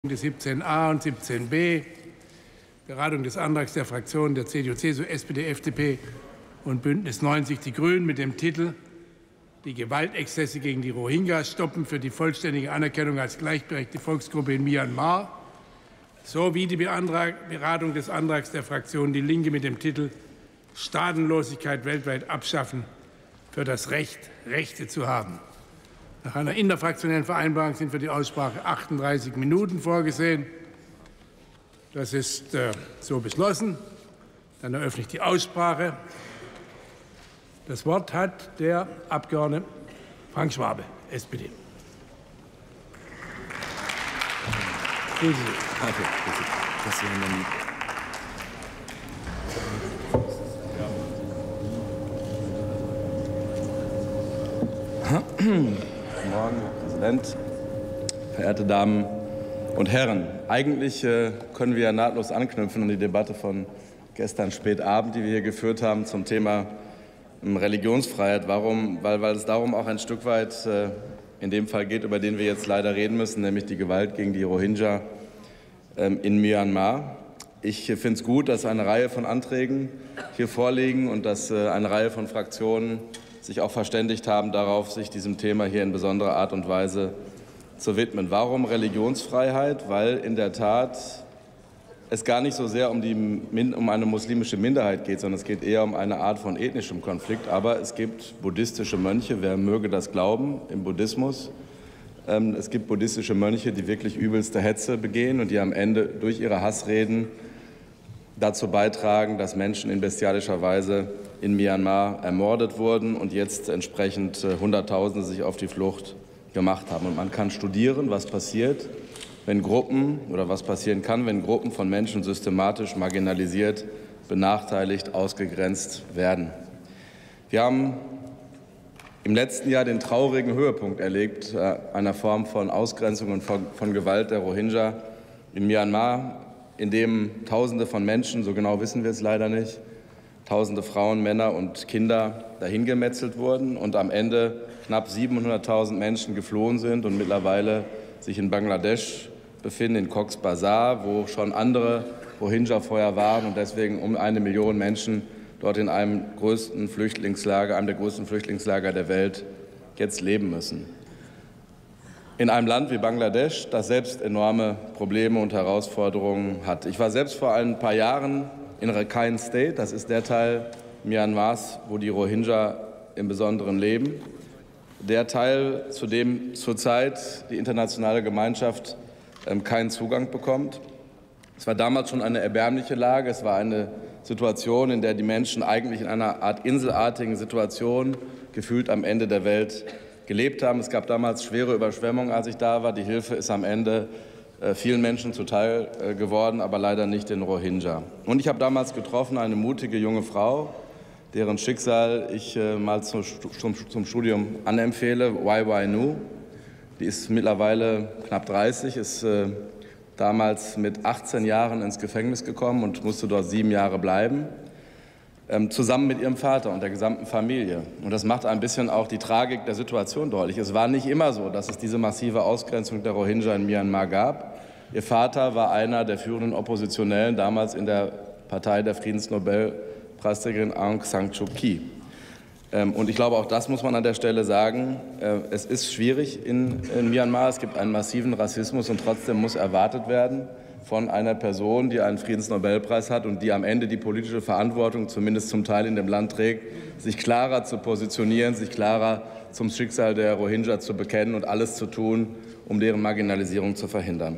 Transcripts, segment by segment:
des 17a und 17b, Beratung des Antrags der Fraktionen der CDU, CSU, SPD, FDP und Bündnis 90 Die Grünen mit dem Titel Die Gewaltexzesse gegen die Rohingya stoppen für die vollständige Anerkennung als gleichberechtigte Volksgruppe in Myanmar sowie die Beratung des Antrags der Fraktion Die Linke mit dem Titel Staatenlosigkeit weltweit abschaffen für das Recht, Rechte zu haben. Nach einer interfraktionellen Vereinbarung sind für die Aussprache 38 Minuten vorgesehen. Das ist so beschlossen. Dann eröffne ich die Aussprache. Das Wort hat der Abgeordnete Frank Schwabe, SPD. Guten Morgen, Herr Präsident, verehrte Damen und Herren. Eigentlich können wir ja nahtlos anknüpfen an die Debatte von gestern spätabend, die wir hier geführt haben zum Thema Religionsfreiheit. Warum? Weil es darum auch ein Stück weit in dem Fall geht, über den wir jetzt leider reden müssen, nämlich die Gewalt gegen die Rohingya in Myanmar. Ich finde es gut, dass eine Reihe von Anträgen hier vorliegen und dass eine Reihe von Fraktionen sich auch verständigt haben darauf, sich diesem Thema hier in besonderer Art und Weise zu widmen. Warum Religionsfreiheit? Weil in der Tat es gar nicht so sehr um eine muslimische Minderheit geht, sondern es geht eher um eine Art von ethnischem Konflikt. Aber es gibt buddhistische Mönche, wer möge das glauben, im Buddhismus. Es gibt buddhistische Mönche, die wirklich übelste Hetze begehen und die am Ende durch ihre Hassreden dazu beitragen, dass Menschen in bestialischer Weise in Myanmar ermordet wurden und jetzt entsprechend Hunderttausende sich auf die Flucht gemacht haben. Und man kann studieren, was passiert, wenn Gruppen oder was passieren kann, wenn Gruppen von Menschen systematisch marginalisiert, benachteiligt, ausgegrenzt werden. Wir haben im letzten Jahr den traurigen Höhepunkt erlebt einer Form von Ausgrenzung und von Gewalt der Rohingya in Myanmar, in dem Tausende von Menschen, so genau wissen wir es leider nicht, Tausende Frauen, Männer und Kinder dahingemetzelt wurden und am Ende knapp 700.000 Menschen geflohen sind und mittlerweile sich in Bangladesch befinden, in Cox's Bazar, wo schon andere Rohingya vorher waren und deswegen um 1 Million Menschen dort in einem der größten Flüchtlingslager der Welt jetzt leben müssen. In einem Land wie Bangladesch, das selbst enorme Probleme und Herausforderungen hat. Ich war selbst vor ein paar Jahren in Rakhine State, das ist der Teil Myanmars, wo die Rohingya im Besonderen leben. Der Teil, zu dem zurzeit die internationale Gemeinschaft keinen Zugang bekommt. Es war damals schon eine erbärmliche Lage. Es war eine Situation, in der die Menschen eigentlich in einer Art inselartigen Situation gefühlt am Ende der Welt gelebt haben. Es gab damals schwere Überschwemmungen, als ich da war. Die Hilfe ist am Ende vielen Menschen zuteil geworden, aber leider nicht den Rohingya. Und ich habe damals getroffen eine mutige junge Frau, deren Schicksal ich mal zum Studium anempfehle, Wai Nu. Die ist mittlerweile knapp 30, ist damals mit 18 Jahren ins Gefängnis gekommen und musste dort 7 Jahre bleiben, zusammen mit ihrem Vater und der gesamten Familie. Und das macht ein bisschen auch die Tragik der Situation deutlich. Es war nicht immer so, dass es diese massive Ausgrenzung der Rohingya in Myanmar gab. Ihr Vater war einer der führenden Oppositionellen, damals in der Partei der Friedensnobelpreisträgerin Aung San Suu Kyi. Und ich glaube, auch das muss man an der Stelle sagen. Es ist schwierig in Myanmar. Es gibt einen massiven Rassismus und trotzdem muss erwartet werden von einer Person, die einen Friedensnobelpreis hat und die am Ende die politische Verantwortung zumindest zum Teil in dem Land trägt, sich klarer zu positionieren, sich klarer zum Schicksal der Rohingya zu bekennen und alles zu tun, um deren Marginalisierung zu verhindern.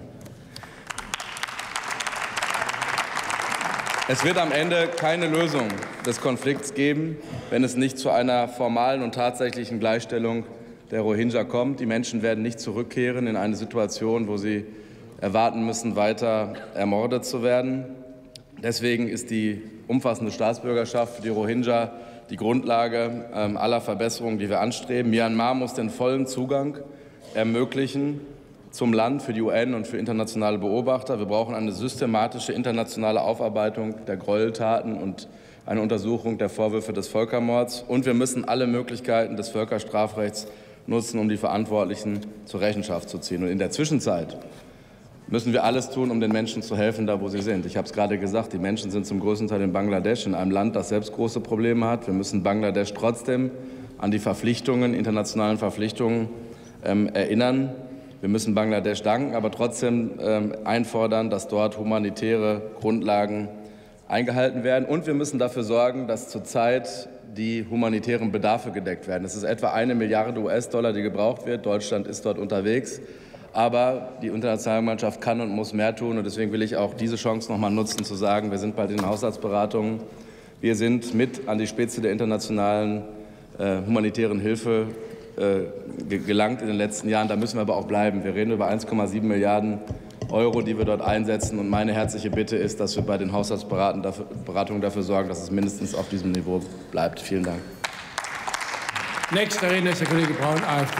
Es wird am Ende keine Lösung des Konflikts geben, wenn es nicht zu einer formalen und tatsächlichen Gleichstellung der Rohingya kommt. Die Menschen werden nicht zurückkehren in eine Situation, wo sie erwarten müssen, weiter ermordet zu werden. Deswegen ist die umfassende Staatsbürgerschaft für die Rohingya die Grundlage aller Verbesserungen, die wir anstreben. Myanmar muss den vollen Zugang ermöglichen zum Land für die UN und für internationale Beobachter. Wir brauchen eine systematische internationale Aufarbeitung der Gräueltaten und eine Untersuchung der Vorwürfe des Völkermords. Und wir müssen alle Möglichkeiten des Völkerstrafrechts nutzen, um die Verantwortlichen zur Rechenschaft zu ziehen. Und in der Zwischenzeit müssen wir alles tun, um den Menschen zu helfen, da wo sie sind. Ich habe es gerade gesagt, die Menschen sind zum größten Teil in Bangladesch, in einem Land, das selbst große Probleme hat. Wir müssen Bangladesch trotzdem an die Verpflichtungen, internationalen Verpflichtungen erinnern. Wir müssen Bangladesch danken, aber trotzdem einfordern, dass dort humanitäre Grundlagen eingehalten werden. Und wir müssen dafür sorgen, dass zurzeit die humanitären Bedarfe gedeckt werden. Es ist etwa 1 Milliarde US-Dollar, die gebraucht wird. Deutschland ist dort unterwegs. Aber die internationale Gemeinschaft kann und muss mehr tun. Und deswegen will ich auch diese Chance noch mal nutzen, zu sagen, wir sind bald in den Haushaltsberatungen. Wir sind mit an die Spitze der internationalen humanitären Hilfe gelangt in den letzten Jahren. Da müssen wir aber auch bleiben. Wir reden über 1,7 Milliarden Euro, die wir dort einsetzen. Und meine herzliche Bitte ist, dass wir bei den Haushaltsberatungen dafür sorgen, dass es mindestens auf diesem Niveau bleibt. Vielen Dank. Nächster Redner ist der Kollege Braun, AfD.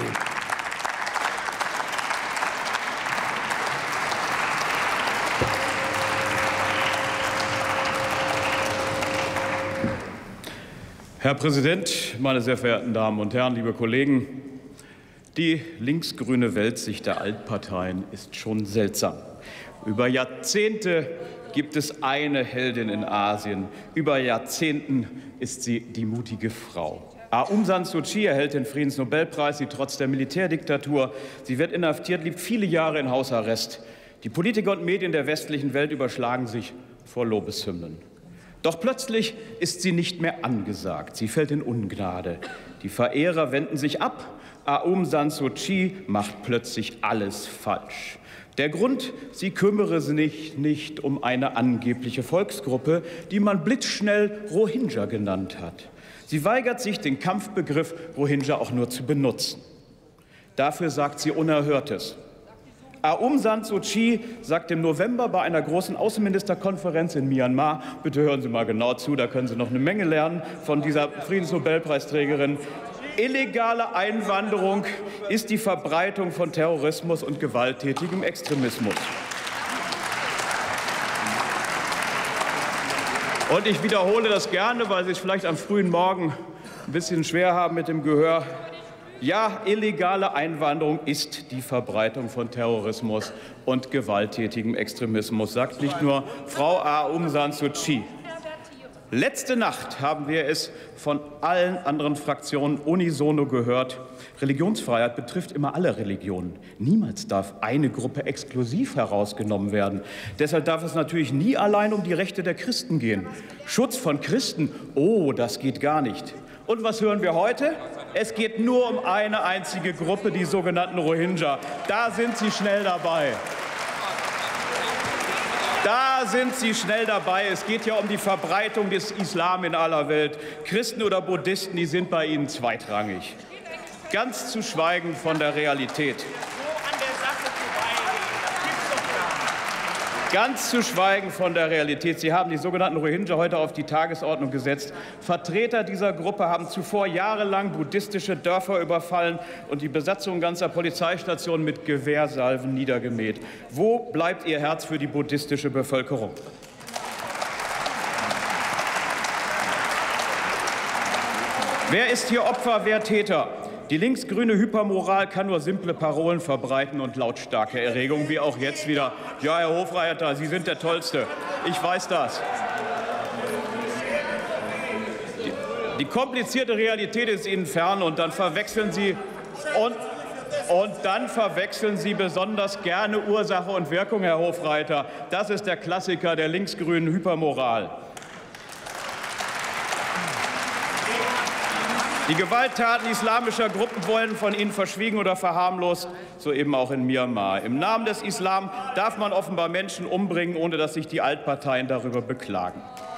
Herr Präsident, meine sehr verehrten Damen und Herren, liebe Kollegen! Die linksgrüne Weltsicht der Altparteien ist schon seltsam. Über Jahrzehnte gibt es eine Heldin in Asien. Über Jahrzehnten ist sie die mutige Frau. Aung San Suu Kyi erhält den Friedensnobelpreis, sie trotz der Militärdiktatur. Sie wird inhaftiert, lebt viele Jahre in Hausarrest. Die Politiker und Medien der westlichen Welt überschlagen sich vor Lobeshymnen. Doch plötzlich ist sie nicht mehr angesagt. Sie fällt in Ungnade. Die Verehrer wenden sich ab. Aung San Suu Kyi macht plötzlich alles falsch. Der Grund, sie kümmere sich nicht um eine angebliche Volksgruppe, die man blitzschnell Rohingya genannt hat. Sie weigert sich, den Kampfbegriff Rohingya auch nur zu benutzen. Dafür sagt sie Unerhörtes. Aung San Suu Kyi sagt im November bei einer großen Außenministerkonferenz in Myanmar, bitte hören Sie mal genau zu, da können Sie noch eine Menge lernen von dieser Friedensnobelpreisträgerin, illegale Einwanderung ist die Verbreitung von Terrorismus und gewalttätigem Extremismus. Und ich wiederhole das gerne, weil Sie es vielleicht am frühen Morgen ein bisschen schwer haben mit dem Gehör. Ja, illegale Einwanderung ist die Verbreitung von Terrorismus und gewalttätigem Extremismus, sagt nicht nur Frau Aung San Suu Kyi. Letzte Nacht haben wir es von allen anderen Fraktionen unisono gehört. Religionsfreiheit betrifft immer alle Religionen. Niemals darf eine Gruppe exklusiv herausgenommen werden. Deshalb darf es natürlich nie allein um die Rechte der Christen gehen. Schutz von Christen, oh, das geht gar nicht. Und was hören wir heute? Es geht nur um eine einzige Gruppe, die sogenannten Rohingya. Da sind Sie schnell dabei. Da sind Sie schnell dabei. Es geht ja um die Verbreitung des Islam in aller Welt. Christen oder Buddhisten, die sind bei Ihnen zweitrangig. Ganz zu schweigen von der Realität. Ganz zu schweigen von der Realität. Sie haben die sogenannten Rohingya heute auf die Tagesordnung gesetzt. Vertreter dieser Gruppe haben zuvor jahrelang buddhistische Dörfer überfallen und die Besatzung ganzer Polizeistationen mit Gewehrsalven niedergemäht. Wo bleibt Ihr Herz für die buddhistische Bevölkerung? Wer ist hier Opfer, wer Täter? Die linksgrüne Hypermoral kann nur simple Parolen verbreiten und lautstarke Erregung, wie auch jetzt wieder. Ja, Herr Hofreiter, Sie sind der Tollste. Ich weiß das. Die komplizierte Realität ist Ihnen fern und dann verwechseln Sie besonders gerne Ursache und Wirkung, Herr Hofreiter. Das ist der Klassiker der linksgrünen Hypermoral. Die Gewalttaten islamischer Gruppen wollen von Ihnen verschwiegen oder verharmlost, so eben auch in Myanmar. Im Namen des Islam darf man offenbar Menschen umbringen, ohne dass sich die Altparteien darüber beklagen.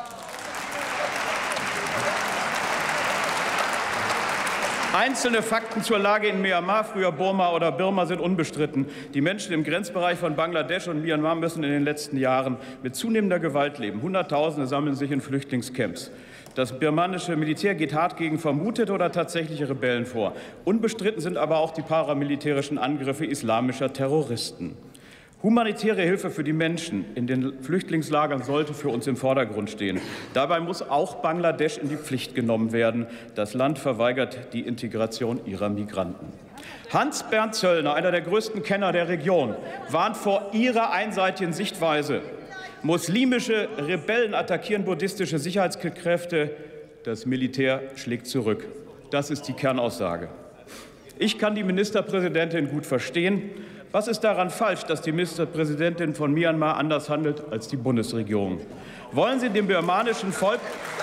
Einzelne Fakten zur Lage in Myanmar, früher Burma oder Birma, sind unbestritten. Die Menschen im Grenzbereich von Bangladesch und Myanmar müssen in den letzten Jahren mit zunehmender Gewalt leben. Hunderttausende sammeln sich in Flüchtlingscamps. Das birmanische Militär geht hart gegen vermutete oder tatsächliche Rebellen vor. Unbestritten sind aber auch die paramilitärischen Angriffe islamischer Terroristen. Humanitäre Hilfe für die Menschen in den Flüchtlingslagern sollte für uns im Vordergrund stehen. Dabei muss auch Bangladesch in die Pflicht genommen werden. Das Land verweigert die Integration ihrer Migranten. Hans-Bernd Zöllner, einer der größten Kenner der Region, warnt vor Ihrer einseitigen Sichtweise. Muslimische Rebellen attackieren buddhistische Sicherheitskräfte. Das Militär schlägt zurück. Das ist die Kernaussage. Ich kann die Ministerpräsidentin gut verstehen. Was ist daran falsch, dass die Ministerpräsidentin von Myanmar anders handelt als die Bundesregierung? Wollen Sie dem birmanischen Volk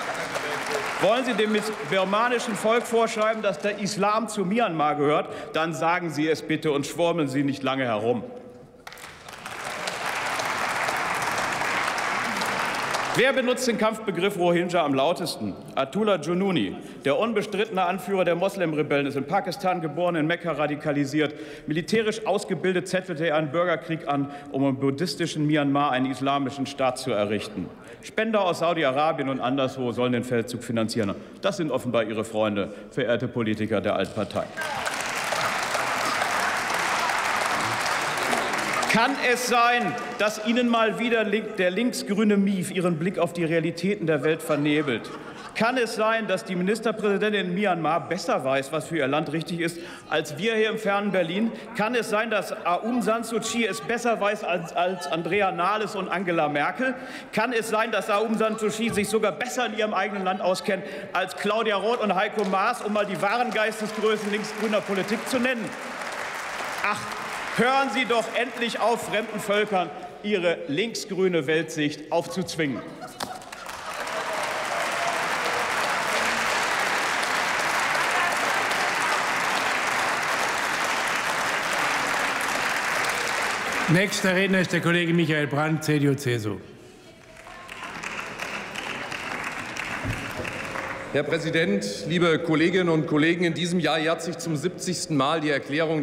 vorschreiben, dass der Islam zu Myanmar gehört? Dann sagen Sie es bitte und schwurmeln Sie nicht lange herum. Wer benutzt den Kampfbegriff Rohingya am lautesten? Atullah Jununi, der unbestrittene Anführer der Moslem-Rebellen, ist in Pakistan geboren, in Mekka radikalisiert. Militärisch ausgebildet zettelte er einen Bürgerkrieg an, um im buddhistischen Myanmar einen islamischen Staat zu errichten. Spender aus Saudi-Arabien und anderswo sollen den Feldzug finanzieren. Das sind offenbar Ihre Freunde, verehrte Politiker der Altpartei. Kann es sein, dass Ihnen mal wieder der linksgrüne Mief Ihren Blick auf die Realitäten der Welt vernebelt? Kann es sein, dass die Ministerpräsidentin in Myanmar besser weiß, was für ihr Land richtig ist, als wir hier im fernen Berlin? Kann es sein, dass Aung San Suu Kyi es besser weiß als Andrea Nahles und Angela Merkel? Kann es sein, dass Aung San Suu Kyi sich sogar besser in ihrem eigenen Land auskennt als Claudia Roth und Heiko Maas, um mal die wahren Geistesgrößen linksgrüner Politik zu nennen? Ach, hören Sie doch endlich auf, fremden Völkern ihre linksgrüne Weltsicht aufzuzwingen. Nächster Redner ist der Kollege Michael Brandt, CDU-CSU. Herr Präsident, liebe Kolleginnen und Kollegen! In diesem Jahr jährt sich zum 70. Mal die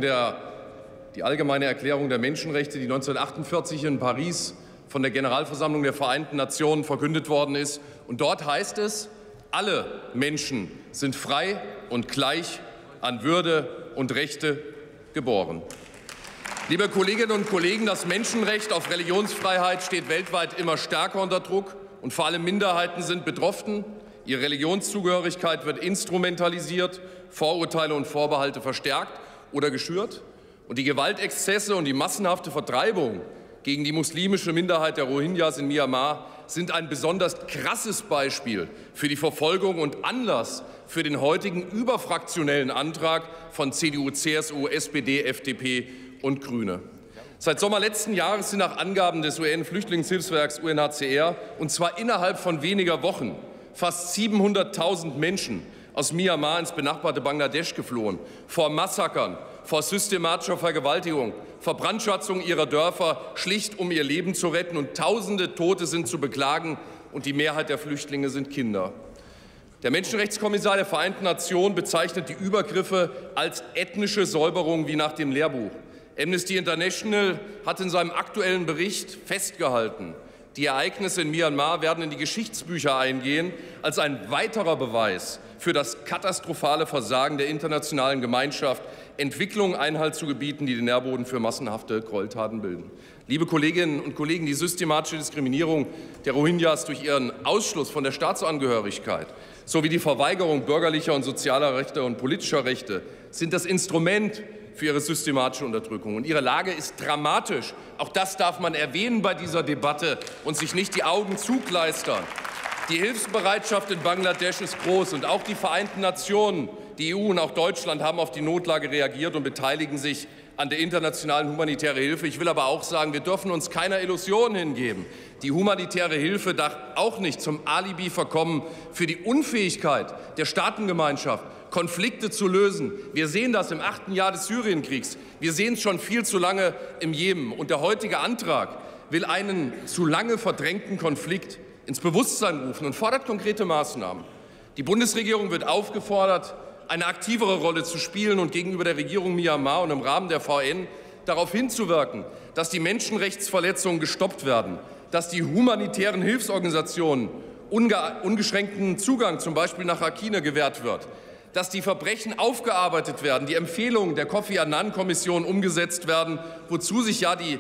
Allgemeine Erklärung der Menschenrechte, die 1948 in Paris von der Generalversammlung der Vereinten Nationen verkündet worden ist. Und dort heißt es, alle Menschen sind frei und gleich an Würde und Rechte geboren. Liebe Kolleginnen und Kollegen, das Menschenrecht auf Religionsfreiheit steht weltweit immer stärker unter Druck, und vor allem Minderheiten sind betroffen. Ihre Religionszugehörigkeit wird instrumentalisiert, Vorurteile und Vorbehalte verstärkt oder geschürt. Und die Gewaltexzesse und die massenhafte Vertreibung gegen die muslimische Minderheit der Rohingyas in Myanmar sind ein besonders krasses Beispiel für die Verfolgung und Anlass für den heutigen überfraktionellen Antrag von CDU, CSU, SPD, FDP und Grüne. Seit Sommer letzten Jahres sind nach Angaben des UN-Flüchtlingshilfswerks UNHCR, und zwar innerhalb von weniger Wochen, fast 700.000 Menschen aus Myanmar ins benachbarte Bangladesch geflohen, vor Massakern, vor systematischer Vergewaltigung, vor Brandschatzung ihrer Dörfer, schlicht um ihr Leben zu retten. Und Tausende Tote sind zu beklagen, und die Mehrheit der Flüchtlinge sind Kinder. Der Menschenrechtskommissar der Vereinten Nationen bezeichnet die Übergriffe als ethnische Säuberung wie nach dem Lehrbuch. Amnesty International hat in seinem aktuellen Bericht festgehalten, die Ereignisse in Myanmar werden in die Geschichtsbücher eingehen als ein weiterer Beweis für das katastrophale Versagen der internationalen Gemeinschaft, Entwicklungen Einhalt zu gebieten, die den Nährboden für massenhafte Gräueltaten bilden. Liebe Kolleginnen und Kollegen, die systematische Diskriminierung der Rohingyas durch ihren Ausschluss von der Staatsangehörigkeit sowie die Verweigerung bürgerlicher und sozialer Rechte und politischer Rechte sind das Instrument für ihre systematische Unterdrückung. Und ihre Lage ist dramatisch. Auch das darf man erwähnen bei dieser Debatte und sich nicht die Augen zukleistern. Die Hilfsbereitschaft in Bangladesch ist groß, und auch die Vereinten Nationen, die EU und auch Deutschland haben auf die Notlage reagiert und beteiligen sich an der internationalen humanitären Hilfe. Ich will aber auch sagen, wir dürfen uns keiner Illusion hingeben. Die humanitäre Hilfe darf auch nicht zum Alibi verkommen für die Unfähigkeit der Staatengemeinschaft, Konflikte zu lösen. Wir sehen das im 8. Jahr des Syrienkriegs. Wir sehen es schon viel zu lange im Jemen. Und der heutige Antrag will einen zu lange verdrängten Konflikt ins Bewusstsein rufen und fordert konkrete Maßnahmen. Die Bundesregierung wird aufgefordert, eine aktivere Rolle zu spielen und gegenüber der Regierung Myanmar und im Rahmen der VN darauf hinzuwirken, dass die Menschenrechtsverletzungen gestoppt werden, dass die humanitären Hilfsorganisationen ungeschränkten Zugang zum Beispiel nach Rakhine gewährt wird, dass die Verbrechen aufgearbeitet werden, die Empfehlungen der Kofi-Annan-Kommission umgesetzt werden, wozu sich ja die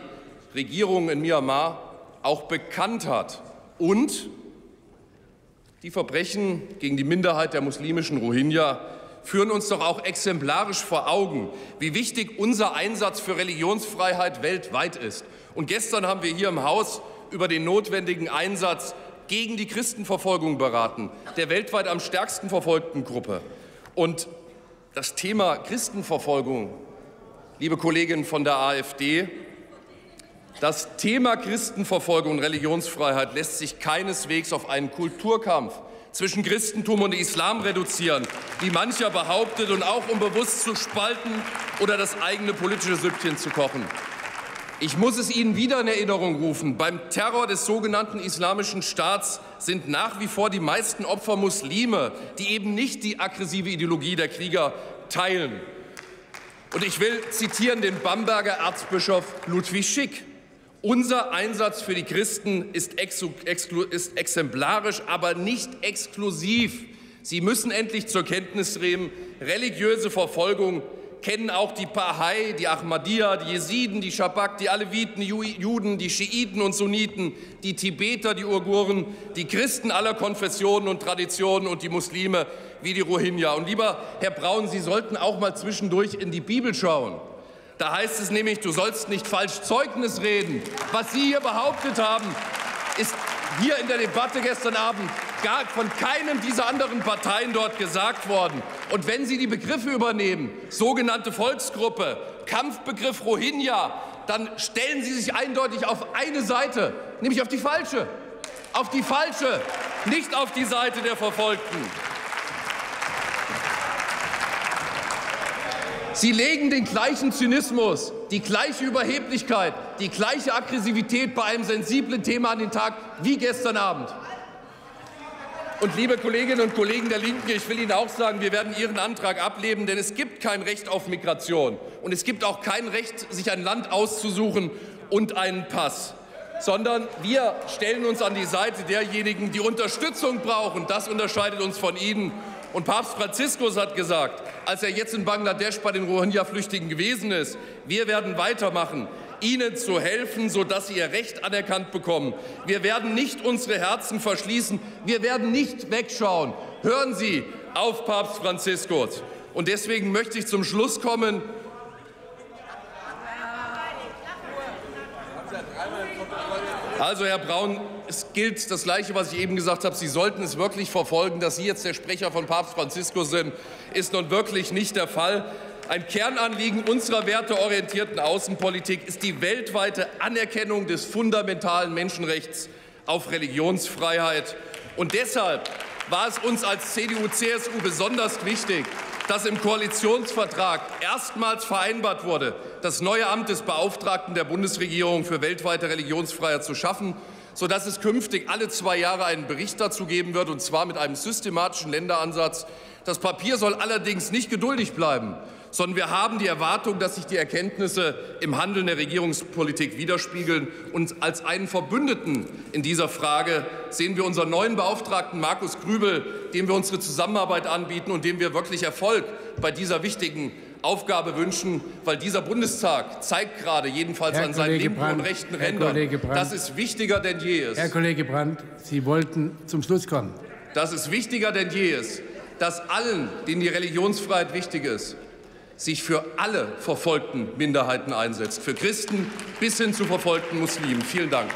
Regierung in Myanmar auch bekannt hat. Und die Verbrechen gegen die Minderheit der muslimischen Rohingya führen uns doch auch exemplarisch vor Augen, wie wichtig unser Einsatz für Religionsfreiheit weltweit ist. Und gestern haben wir hier im Haus über den notwendigen Einsatz gegen die Christenverfolgung beraten, der weltweit am stärksten verfolgten Gruppe. Und das Thema Christenverfolgung, liebe Kolleginnen von der AfD, das Thema Christenverfolgung und Religionsfreiheit lässt sich keineswegs auf einen Kulturkampf zwischen Christentum und Islam reduzieren, wie mancher behauptet, und auch um bewusst zu spalten oder das eigene politische Süppchen zu kochen. Ich muss es Ihnen wieder in Erinnerung rufen. Beim Terror des sogenannten Islamischen Staats sind nach wie vor die meisten Opfer Muslime, die eben nicht die aggressive Ideologie der Krieger teilen. Und ich will zitieren den Bamberger Erzbischof Ludwig Schick. Unser Einsatz für die Christen ist exemplarisch, aber nicht exklusiv. Sie müssen endlich zur Kenntnis nehmen, religiöse Verfolgung kennen auch die Bahai, die Ahmadiyya, die Jesiden, die Schabak, die Aleviten, die Juden, die Schiiten und Sunniten, die Tibeter, die Uiguren, die Christen aller Konfessionen und Traditionen und die Muslime wie die Rohingya. Und lieber Herr Braun, Sie sollten auch mal zwischendurch in die Bibel schauen. Da heißt es nämlich, du sollst nicht falsch Zeugnis reden. Was Sie hier behauptet haben, ist hier in der Debatte gestern Abend gar von keinem dieser anderen Parteien dort gesagt worden. Und wenn Sie die Begriffe übernehmen, sogenannte Volksgruppe, Kampfbegriff Rohingya, dann stellen Sie sich eindeutig auf eine Seite, nämlich auf die falsche. Auf die falsche, nicht auf die Seite der Verfolgten. Sie legen den gleichen Zynismus, die gleiche Überheblichkeit, die gleiche Aggressivität bei einem sensiblen Thema an den Tag wie gestern Abend. Und liebe Kolleginnen und Kollegen der Linken, ich will Ihnen auch sagen, wir werden Ihren Antrag ablehnen, denn es gibt kein Recht auf Migration. Und es gibt auch kein Recht, sich ein Land auszusuchen und einen Pass. Sondern wir stellen uns an die Seite derjenigen, die Unterstützung brauchen. Das unterscheidet uns von Ihnen. Und Papst Franziskus hat gesagt, als er jetzt in Bangladesch bei den Rohingya-Flüchtlingen gewesen ist, wir werden weitermachen, ihnen zu helfen, sodass sie ihr Recht anerkannt bekommen. Wir werden nicht unsere Herzen verschließen, wir werden nicht wegschauen. Hören Sie auf Papst Franziskus. Und deswegen möchte ich zum Schluss kommen. Also, Herr Braun, es gilt das Gleiche, was ich eben gesagt habe. Sie sollten es wirklich verfolgen. Dass Sie jetzt der Sprecher von Papst Franziskus sind, ist nun wirklich nicht der Fall. Ein Kernanliegen unserer werteorientierten Außenpolitik ist die weltweite Anerkennung des fundamentalen Menschenrechts auf Religionsfreiheit. Und deshalb war es uns als CDU-CSU besonders wichtig, dass im Koalitionsvertrag erstmals vereinbart wurde, das neue Amt des Beauftragten der Bundesregierung für weltweite Religionsfreiheit zu schaffen, sodass es künftig alle 2 Jahre einen Bericht dazu geben wird, und zwar mit einem systematischen Länderansatz. Das Papier soll allerdings nicht geduldig bleiben, sondern wir haben die Erwartung, dass sich die Erkenntnisse im Handeln der Regierungspolitik widerspiegeln. Und als einen Verbündeten in dieser Frage sehen wir unseren neuen Beauftragten Markus Grübel, dem wir unsere Zusammenarbeit anbieten und dem wir wirklich Erfolg bei dieser wichtigen Aufgabe wünschen, weil dieser Bundestag zeigt gerade, jedenfalls an seinen linken und rechten Rändern, dass es wichtiger denn je ist. Herr Kollege Brandt, Sie wollten zum Schluss kommen. Dass es wichtiger denn je ist, dass allen, denen die Religionsfreiheit wichtig ist, sich für alle verfolgten Minderheiten einsetzt, für Christen bis hin zu verfolgten Muslimen. Vielen Dank.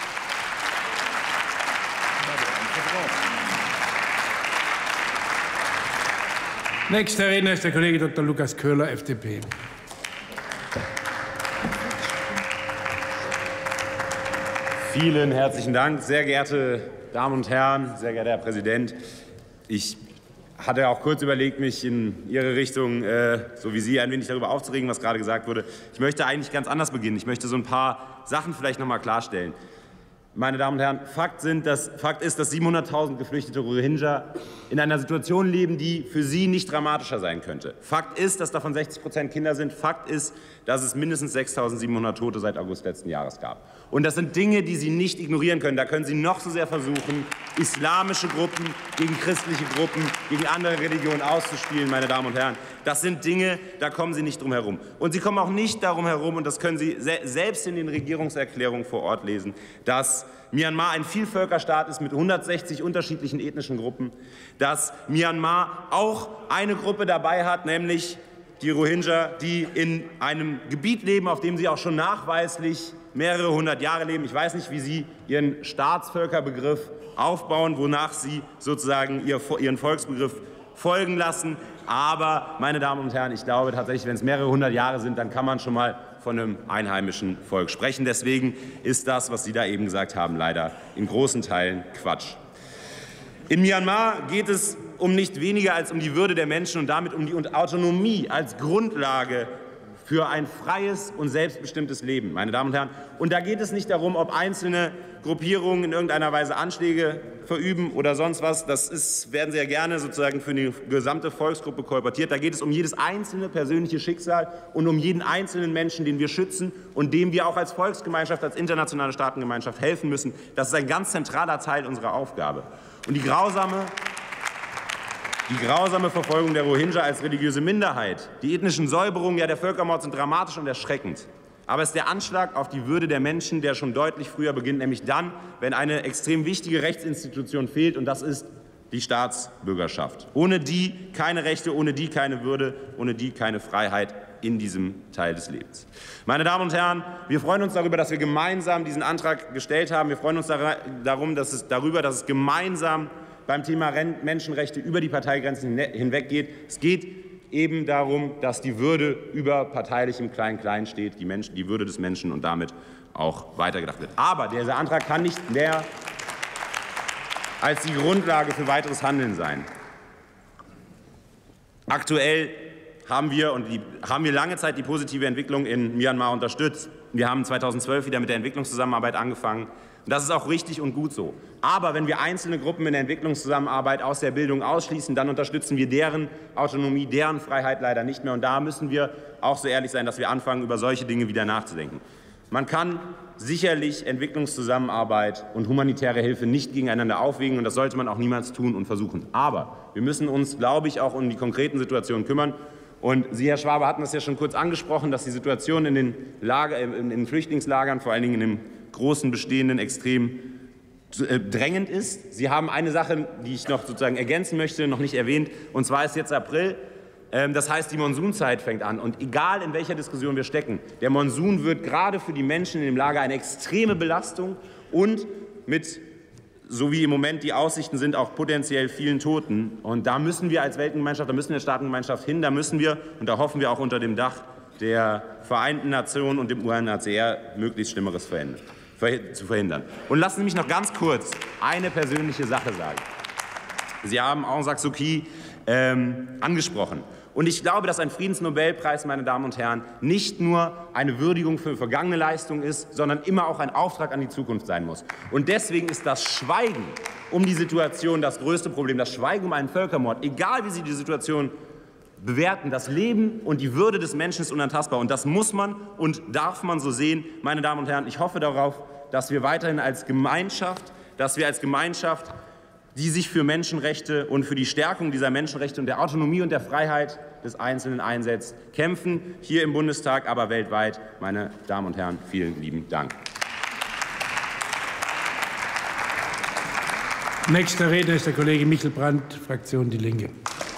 Nächster Redner ist der Kollege Dr. Lukas Köhler, FDP. Vielen herzlichen Dank, sehr geehrte Damen und Herren, sehr geehrter Herr Präsident. Ich hatte auch kurz überlegt, mich in Ihre Richtung, so wie Sie, ein wenig darüber aufzuregen, was gerade gesagt wurde. Ich möchte eigentlich ganz anders beginnen. Ich möchte so ein paar Sachen vielleicht noch mal klarstellen. meine Damen und Herren, Fakt ist, dass 700.000 geflüchtete Rohingya in einer Situation leben, die für sie nicht dramatischer sein könnte. Fakt ist, dass davon 60% Kinder sind. Fakt ist, dass es mindestens 6.700 Tote seit August letzten Jahres gab. Und das sind Dinge, die Sie nicht ignorieren können. Da können Sie noch so sehr versuchen, islamische Gruppen gegen christliche Gruppen, gegen andere Religionen auszuspielen, meine Damen und Herren. Das sind Dinge, da kommen Sie nicht drum herum. Und Sie kommen auch nicht darum herum, und das können Sie selbst in den Regierungserklärungen vor Ort lesen, dass Myanmar ein Vielvölkerstaat ist mit 160 unterschiedlichen ethnischen Gruppen, dass Myanmar auch eine Gruppe dabei hat, nämlich die Rohingya, die in einem Gebiet leben, auf dem sie auch schon nachweislich mehrere hundert Jahre leben. Ich weiß nicht, wie Sie Ihren Staatsvölkerbegriff aufbauen, wonach Sie sozusagen Ihren Volksbegriff folgen lassen. Aber, meine Damen und Herren, ich glaube tatsächlich, wenn es mehrere hundert Jahre sind, dann kann man schon mal von einem einheimischen Volk sprechen. Deswegen ist das, was Sie da eben gesagt haben, leider in großen Teilen Quatsch. In Myanmar geht es um nicht weniger als um die Würde der Menschen und damit um die Autonomie als Grundlage für ein freies und selbstbestimmtes Leben, meine Damen und Herren. Und da geht es nicht darum, ob einzelne Gruppierungen in irgendeiner Weise Anschläge verüben oder sonst was. Werden Sie ja gerne sozusagen für die gesamte Volksgruppe kolportiert. Da geht es um jedes einzelne persönliche Schicksal und um jeden einzelnen Menschen, den wir schützen und dem wir auch als Volksgemeinschaft, als internationale Staatengemeinschaft helfen müssen. Das ist ein ganz zentraler Teil unserer Aufgabe. Und die grausame Verfolgung der Rohingya als religiöse Minderheit, die ethnischen Säuberungen, ja der Völkermord sind dramatisch und erschreckend. Aber es ist der Anschlag auf die Würde der Menschen, der schon deutlich früher beginnt, nämlich dann, wenn eine extrem wichtige Rechtsinstitution fehlt, und das ist die Staatsbürgerschaft. Ohne die keine Rechte, ohne die keine Würde, ohne die keine Freiheit in diesem Teil des Lebens. Meine Damen und Herren, wir freuen uns darüber, dass wir gemeinsam diesen Antrag gestellt haben. Wir freuen uns darüber, dass es gemeinsam beim Thema Menschenrechte über die Parteigrenzen hinweg geht. Es geht eben darum, dass die Würde über parteilichem Klein-Klein steht, die Würde des Menschen und damit auch weitergedacht wird. Aber dieser Antrag kann nicht mehr als die Grundlage für weiteres Handeln sein. Aktuell haben wir lange Zeit die positive Entwicklung in Myanmar unterstützt. Wir haben 2012 wieder mit der Entwicklungszusammenarbeit angefangen. Und das ist auch richtig und gut so. Aber wenn wir einzelne Gruppen in der Entwicklungszusammenarbeit aus der Bildung ausschließen, dann unterstützen wir deren Autonomie, deren Freiheit leider nicht mehr. Und da müssen wir auch so ehrlich sein, dass wir anfangen, über solche Dinge wieder nachzudenken. Man kann sicherlich Entwicklungszusammenarbeit und humanitäre Hilfe nicht gegeneinander aufwiegen, und das sollte man auch niemals tun und versuchen. Aber wir müssen uns, glaube ich, auch um die konkreten Situationen kümmern. Und Sie, Herr Schwabe, hatten das ja schon kurz angesprochen, dass die Situation in den Flüchtlingslagern, vor allen Dingen in dem großen bestehenden, extrem drängend ist. Sie haben eine Sache, die ich noch sozusagen ergänzen möchte, noch nicht erwähnt, und zwar ist jetzt April. Das heißt, die Monsunzeit fängt an. Und egal, in welcher Diskussion wir stecken, der Monsun wird gerade für die Menschen in dem Lager eine extreme Belastung und mit, so wie im Moment die Aussichten sind, auch potenziell vielen Toten. Und da müssen wir als Weltgemeinschaft, da müssen wir als Staatengemeinschaft hin, da müssen wir, und da hoffen wir auch unter dem Dach der Vereinten Nationen und dem UNHCR, möglichst Schlimmeres zu verhindern. Und lassen Sie mich noch ganz kurz eine persönliche Sache sagen. Sie haben Aung San Suu Kyi angesprochen. Und ich glaube, dass ein Friedensnobelpreis, meine Damen und Herren, nicht nur eine Würdigung für vergangene Leistungen ist, sondern immer auch ein Auftrag an die Zukunft sein muss. Und deswegen ist das Schweigen um die Situation das größte Problem. Das Schweigen um einen Völkermord, egal wie Sie die Situation bewerten, das Leben und die Würde des Menschen ist unantastbar. Und das muss man und darf man so sehen. Meine Damen und Herren, ich hoffe darauf, dass wir weiterhin als Gemeinschaft, die sich für Menschenrechte und für die Stärkung dieser Menschenrechte und der Autonomie und der Freiheit des Einzelnen einsetzt, kämpfen, hier im Bundestag, aber weltweit. Meine Damen und Herren, vielen lieben Dank. Nächster Redner ist der Kollege Michel Brandt, Fraktion Die Linke.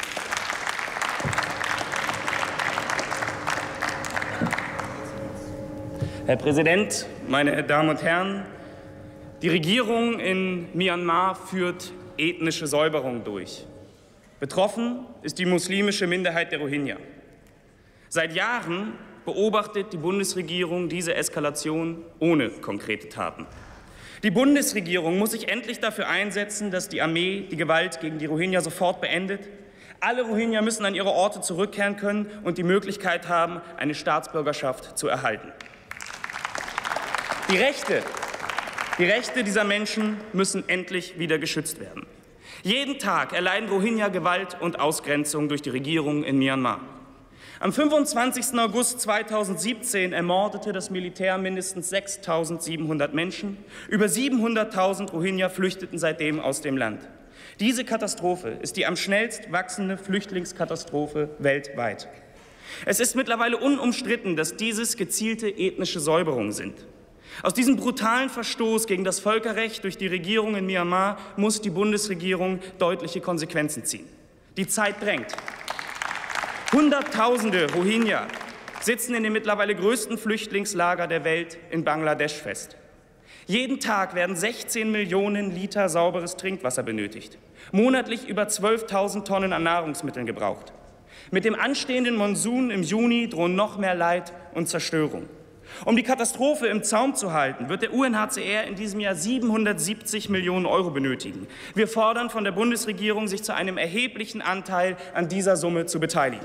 Herr Präsident, meine Damen und Herren! Die Regierung in Myanmar führt ethnische Säuberung durch. Betroffen ist die muslimische Minderheit der Rohingya. Seit Jahren beobachtet die Bundesregierung diese Eskalation ohne konkrete Taten. Die Bundesregierung muss sich endlich dafür einsetzen, dass die Armee die Gewalt gegen die Rohingya sofort beendet. Alle Rohingya müssen an ihre Orte zurückkehren können und die Möglichkeit haben, eine Staatsbürgerschaft zu erhalten. Die Rechte Die Rechte dieser Menschen müssen endlich wieder geschützt werden. Jeden Tag erleiden Rohingya Gewalt und Ausgrenzung durch die Regierung in Myanmar. Am 25. August 2017 ermordete das Militär mindestens 6.700 Menschen. Über 700.000 Rohingya flüchteten seitdem aus dem Land. Diese Katastrophe ist die am schnellst wachsende Flüchtlingskatastrophe weltweit. Es ist mittlerweile unumstritten, dass dieses gezielte ethnische Säuberungen sind. Aus diesem brutalen Verstoß gegen das Völkerrecht durch die Regierung in Myanmar muss die Bundesregierung deutliche Konsequenzen ziehen. Die Zeit drängt. Hunderttausende Rohingya sitzen in dem mittlerweile größten Flüchtlingslager der Welt in Bangladesch fest. Jeden Tag werden 16 Millionen Liter sauberes Trinkwasser benötigt. Monatlich über 12.000 Tonnen an Nahrungsmitteln gebraucht. Mit dem anstehenden Monsun im Juni drohen noch mehr Leid und Zerstörung. Um die Katastrophe im Zaum zu halten, wird der UNHCR in diesem Jahr 770 Millionen Euro benötigen. Wir fordern von der Bundesregierung, sich zu einem erheblichen Anteil an dieser Summe zu beteiligen.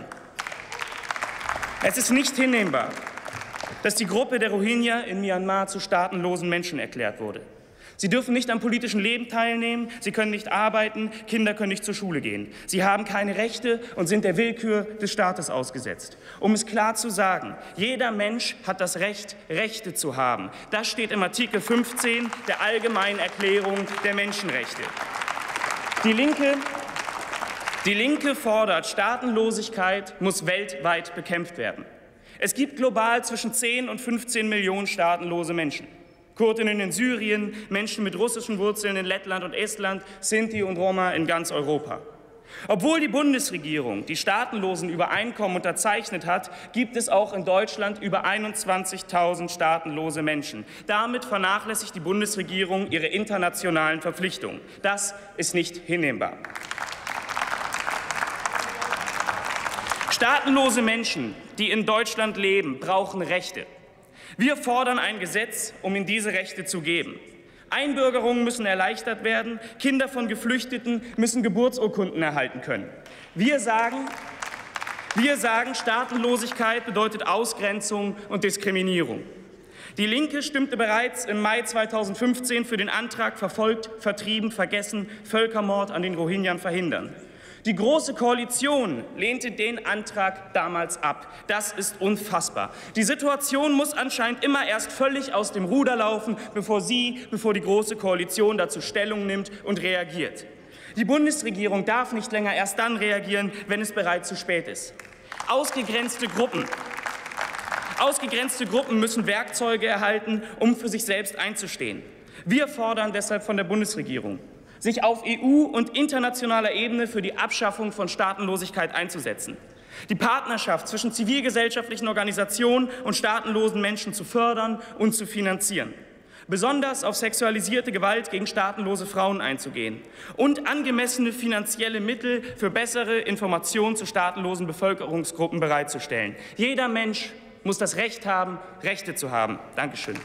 Es ist nicht hinnehmbar, dass die Gruppe der Rohingya in Myanmar zu staatenlosen Menschen erklärt wurde. Sie dürfen nicht am politischen Leben teilnehmen, sie können nicht arbeiten, Kinder können nicht zur Schule gehen. Sie haben keine Rechte und sind der Willkür des Staates ausgesetzt. Um es klar zu sagen, jeder Mensch hat das Recht, Rechte zu haben. Das steht im Artikel 15 der Allgemeinen Erklärung der Menschenrechte. Die Linke fordert, Staatenlosigkeit muss weltweit bekämpft werden. Es gibt global zwischen 10 und 15 Millionen staatenlose Menschen. Kurdinnen in Syrien, Menschen mit russischen Wurzeln in Lettland und Estland, Sinti und Roma in ganz Europa. Obwohl die Bundesregierung die Staatenlosenübereinkommen unterzeichnet hat, gibt es auch in Deutschland über 21.000 staatenlose Menschen. Damit vernachlässigt die Bundesregierung ihre internationalen Verpflichtungen. Das ist nicht hinnehmbar. Staatenlose Menschen, die in Deutschland leben, brauchen Rechte. Wir fordern ein Gesetz, um ihnen diese Rechte zu geben. Einbürgerungen müssen erleichtert werden, Kinder von Geflüchteten müssen Geburtsurkunden erhalten können. Wir sagen, Staatenlosigkeit bedeutet Ausgrenzung und Diskriminierung. Die Linke stimmte bereits im Mai 2015 für den Antrag Verfolgt, Vertrieben, Vergessen, Völkermord an den Rohingyern verhindern. Die Große Koalition lehnte den Antrag damals ab. Das ist unfassbar. Die Situation muss anscheinend immer erst völlig aus dem Ruder laufen, bevor die Große Koalition dazu Stellung nimmt und reagiert. Die Bundesregierung darf nicht länger erst dann reagieren, wenn es bereits zu spät ist. Ausgegrenzte Gruppen müssen Werkzeuge erhalten, um für sich selbst einzustehen. Wir fordern deshalb von der Bundesregierung, sich auf EU- und internationaler Ebene für die Abschaffung von Staatenlosigkeit einzusetzen, die Partnerschaft zwischen zivilgesellschaftlichen Organisationen und staatenlosen Menschen zu fördern und zu finanzieren, besonders auf sexualisierte Gewalt gegen staatenlose Frauen einzugehen und angemessene finanzielle Mittel für bessere Informationen zu staatenlosen Bevölkerungsgruppen bereitzustellen. Jeder Mensch muss das Recht haben, Rechte zu haben. Dankeschön.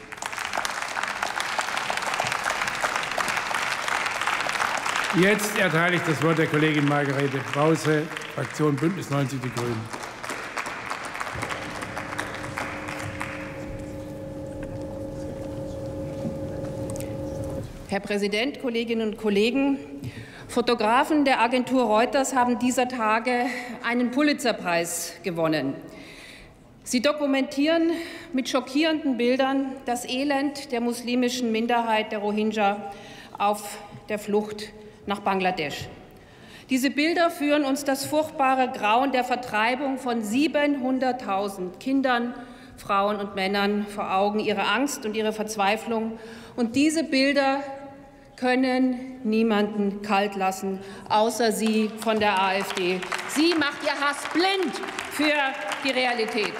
Jetzt erteile ich das Wort der Kollegin Margarete Krause, Fraktion Bündnis 90 Die Grünen. Herr Präsident, Kolleginnen und Kollegen! Fotografen der Agentur Reuters haben dieser Tage einen Pulitzerpreis gewonnen. Sie dokumentieren mit schockierenden Bildern das Elend der muslimischen Minderheit der Rohingya auf der Flucht nach Bangladesch. Diese Bilder führen uns das furchtbare Grauen der Vertreibung von 700.000 Kindern, Frauen und Männern vor Augen, ihre Angst und ihre Verzweiflung. Und diese Bilder können niemanden kalt lassen, außer Sie von der AfD. Sie macht Ihr Hass blind für die Realität.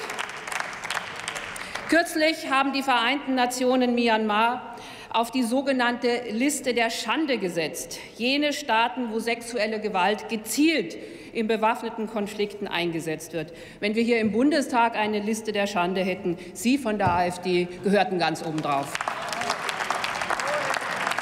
Kürzlich haben die Vereinten Nationen Myanmar auf die sogenannte Liste der Schande gesetzt. Jene Staaten, wo sexuelle Gewalt gezielt in bewaffneten Konflikten eingesetzt wird. Wenn wir hier im Bundestag eine Liste der Schande hätten, Sie von der AfD gehörten ganz oben drauf.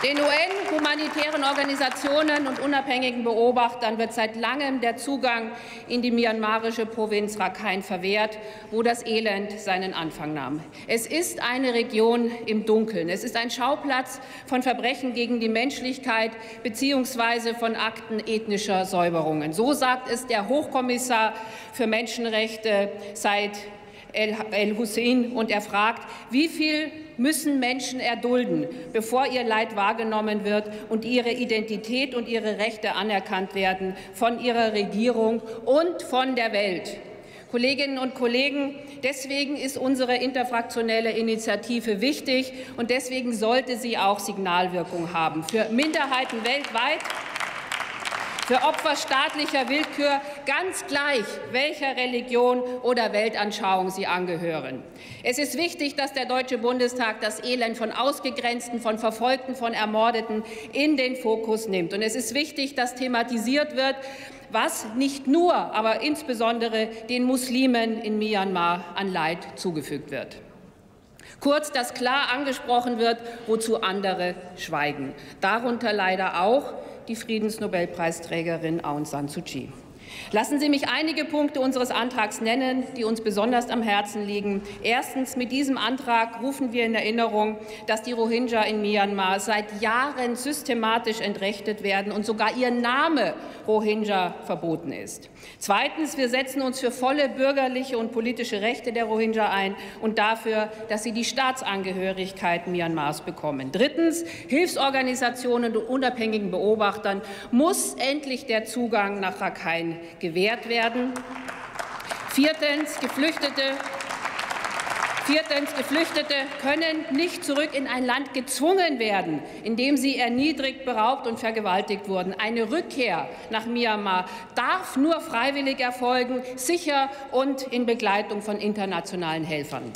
Den UN-humanitären Organisationen und unabhängigen Beobachtern wird seit langem der Zugang in die myanmarische Provinz Rakhine verwehrt, wo das Elend seinen Anfang nahm. Es ist eine Region im Dunkeln. Es ist ein Schauplatz von Verbrechen gegen die Menschlichkeit bzw. von Akten ethnischer Säuberungen. So sagt es der Hochkommissar für Menschenrechte Said El-Hussein, und er fragt, wie viel müssen Menschen erdulden, bevor ihr Leid wahrgenommen wird und ihre Identität und ihre Rechte anerkannt werden von ihrer Regierung und von der Welt. Kolleginnen und Kollegen, deswegen ist unsere interfraktionelle Initiative wichtig, und deswegen sollte sie auch Signalwirkung haben für Minderheiten weltweit, für Opfer staatlicher Willkür, ganz gleich, welcher Religion oder Weltanschauung sie angehören. Es ist wichtig, dass der Deutsche Bundestag das Elend von Ausgegrenzten, von Verfolgten, von Ermordeten in den Fokus nimmt. Und es ist wichtig, dass thematisiert wird, was nicht nur, aber insbesondere den Muslimen in Myanmar an Leid zugefügt wird. Kurz, dass klar angesprochen wird, wozu andere schweigen. Darunter leider auch die Friedensnobelpreisträgerin Aung San Suu Kyi. Lassen Sie mich einige Punkte unseres Antrags nennen, die uns besonders am Herzen liegen. Erstens, mit diesem Antrag rufen wir in Erinnerung, dass die Rohingya in Myanmar seit Jahren systematisch entrechtet werden und sogar ihr Name Rohingya verboten ist. Zweitens, wir setzen uns für volle bürgerliche und politische Rechte der Rohingya ein und dafür, dass sie die Staatsangehörigkeit Myanmars bekommen. Drittens, Hilfsorganisationen und unabhängigen Beobachtern muss endlich der Zugang nach Rakhine gewährt werden. Viertens, Geflüchtete können nicht zurück in ein Land gezwungen werden, in dem sie erniedrigt, beraubt und vergewaltigt wurden. Eine Rückkehr nach Myanmar darf nur freiwillig erfolgen, sicher und in Begleitung von internationalen Helfern.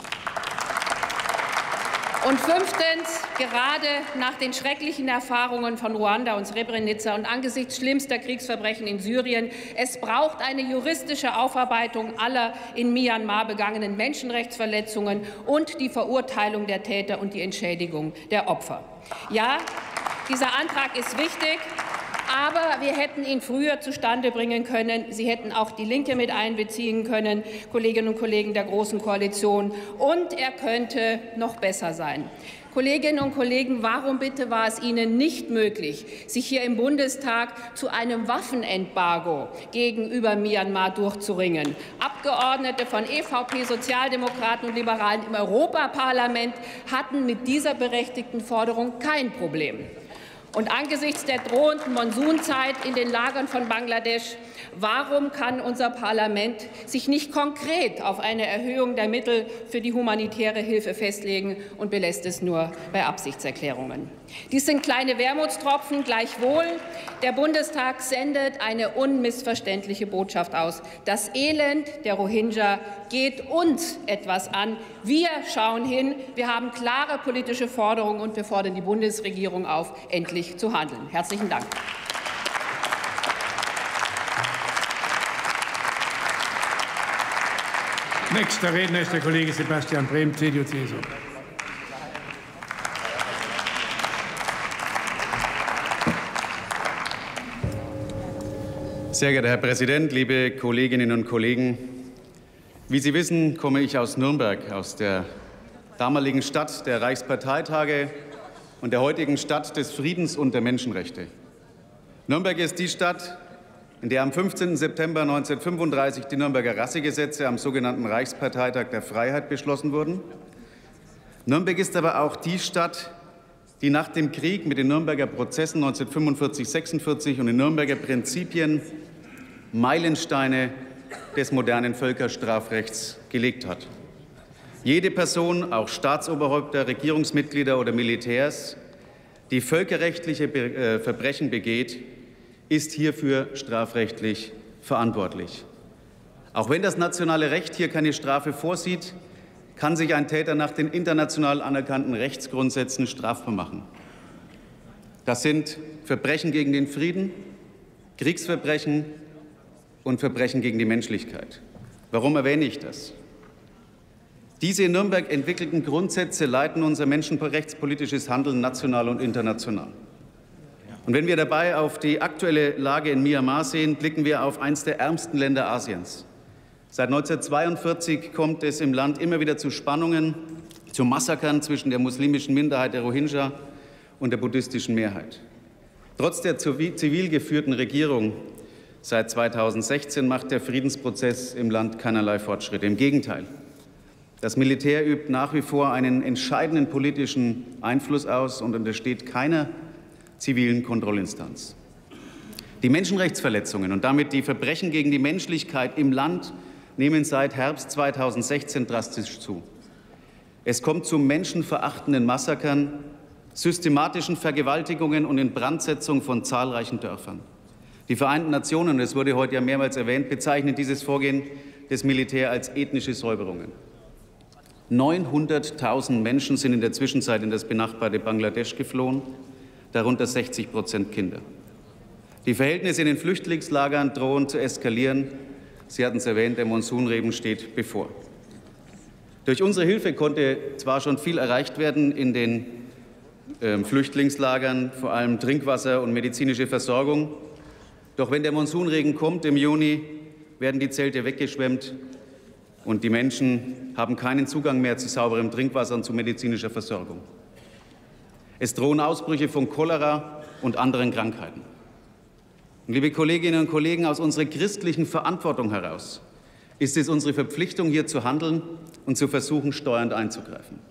Und fünftens, gerade nach den schrecklichen Erfahrungen von Ruanda und Srebrenica und angesichts schlimmster Kriegsverbrechen in Syrien, es braucht eine juristische Aufarbeitung aller in Myanmar begangenen Menschenrechtsverletzungen und die Verurteilung der Täter und die Entschädigung der Opfer. Ja, dieser Antrag ist wichtig. Aber wir hätten ihn früher zustande bringen können. Sie hätten auch die Linke mit einbeziehen können, Kolleginnen und Kollegen der Großen Koalition. Und er könnte noch besser sein. Kolleginnen und Kollegen, warum bitte war es Ihnen nicht möglich, sich hier im Bundestag zu einem Waffenembargo gegenüber Myanmar durchzuringen? Abgeordnete von EVP, Sozialdemokraten und Liberalen im Europaparlament hatten mit dieser berechtigten Forderung kein Problem. Und angesichts der drohenden Monsunzeit in den Lagern von Bangladesch, warum kann unser Parlament sich nicht konkret auf eine Erhöhung der Mittel für die humanitäre Hilfe festlegen und belässt es nur bei Absichtserklärungen? Dies sind kleine Wermutstropfen. Gleichwohl, der Bundestag sendet eine unmissverständliche Botschaft aus. Das Elend der Rohingya geht uns etwas an. Wir schauen hin. Wir haben klare politische Forderungen, und wir fordern die Bundesregierung auf, endlich zu handeln. Herzlichen Dank. Nächster Redner ist der Kollege Sebastian Brehm, CDU-CSU. Sehr geehrter Herr Präsident, liebe Kolleginnen und Kollegen! Wie Sie wissen, komme ich aus Nürnberg, aus der damaligen Stadt der Reichsparteitage und der heutigen Stadt des Friedens und der Menschenrechte. Nürnberg ist die Stadt, in der am 15. September 1935 die Nürnberger Rassegesetze am sogenannten Reichsparteitag der Freiheit beschlossen wurden. Nürnberg ist aber auch die Stadt, die nach dem Krieg mit den Nürnberger Prozessen 1945/46 und den Nürnberger Prinzipien Meilensteine des modernen Völkerstrafrechts gelegt hat. Jede Person, auch Staatsoberhäupter, Regierungsmitglieder oder Militärs, die völkerrechtliche Verbrechen begeht, ist hierfür strafrechtlich verantwortlich. Auch wenn das nationale Recht hier keine Strafe vorsieht, kann sich ein Täter nach den international anerkannten Rechtsgrundsätzen strafbar machen. Das sind Verbrechen gegen den Frieden, Kriegsverbrechen und Verbrechen gegen die Menschlichkeit. Warum erwähne ich das? Diese in Nürnberg entwickelten Grundsätze leiten unser menschenrechtspolitisches Handeln national und international. Und wenn wir dabei auf die aktuelle Lage in Myanmar sehen, blicken wir auf eines der ärmsten Länder Asiens. Seit 1942 kommt es im Land immer wieder zu Spannungen, zu Massakern zwischen der muslimischen Minderheit der Rohingya und der buddhistischen Mehrheit. Trotz der zivil geführten Regierung seit 2016 macht der Friedensprozess im Land keinerlei Fortschritte. Im Gegenteil. Das Militär übt nach wie vor einen entscheidenden politischen Einfluss aus und untersteht keiner zivilen Kontrollinstanz. Die Menschenrechtsverletzungen und damit die Verbrechen gegen die Menschlichkeit im Land nehmen seit Herbst 2016 drastisch zu. Es kommt zu menschenverachtenden Massakern, systematischen Vergewaltigungen und Inbrandsetzung von zahlreichen Dörfern. Die Vereinten Nationen, das wurde heute ja mehrmals erwähnt, bezeichnen dieses Vorgehen des Militärs als ethnische Säuberungen. 900.000 Menschen sind in der Zwischenzeit in das benachbarte Bangladesch geflohen, darunter 60% Kinder. Die Verhältnisse in den Flüchtlingslagern drohen zu eskalieren. Sie hatten es erwähnt, der Monsunregen steht bevor. Durch unsere Hilfe konnte zwar schon viel erreicht werden in den Flüchtlingslagern, vor allem Trinkwasser und medizinische Versorgung. Doch wenn der Monsunregen kommt im Juni, werden die Zelte weggeschwemmt und die Menschen haben keinen Zugang mehr zu sauberem Trinkwasser und zu medizinischer Versorgung. Es drohen Ausbrüche von Cholera und anderen Krankheiten. Und liebe Kolleginnen und Kollegen, aus unserer christlichen Verantwortung heraus ist es unsere Verpflichtung, hier zu handeln und zu versuchen, steuernd einzugreifen.